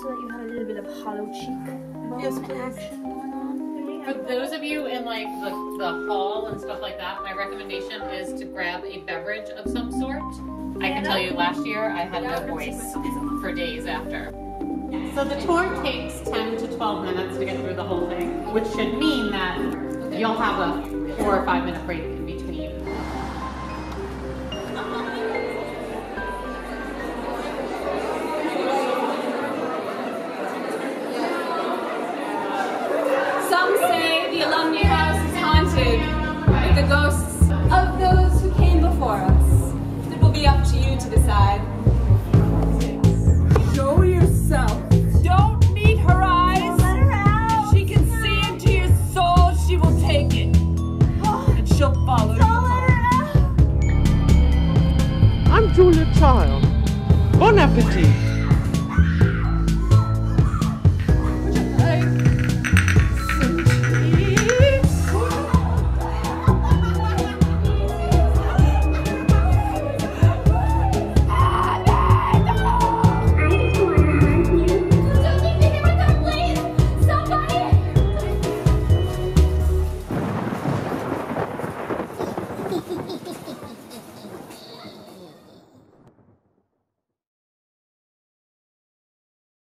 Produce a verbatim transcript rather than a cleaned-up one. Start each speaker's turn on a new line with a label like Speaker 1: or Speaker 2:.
Speaker 1: so that you had a little bit of hollow cheek bone
Speaker 2: yes,
Speaker 1: action going on.
Speaker 3: For those of you in like the, the hall and stuff like that, my recommendation is to grab a beverage of some sort. I can tell you last year I had no voice for days after. So the tour takes ten to twelve minutes to get through the whole thing, which should mean that you'll have a four or five minute break in between.
Speaker 4: Some say the Alumnae House is haunted with the ghosts of those who came before us. It will be up to you to decide. Show yourself. Don't meet her eyes.
Speaker 1: Don't let her out.
Speaker 4: She can see into your soul. She will take it. And she'll follow you.
Speaker 1: Don't let her out.
Speaker 5: I'm Julia Child. Bon appetit.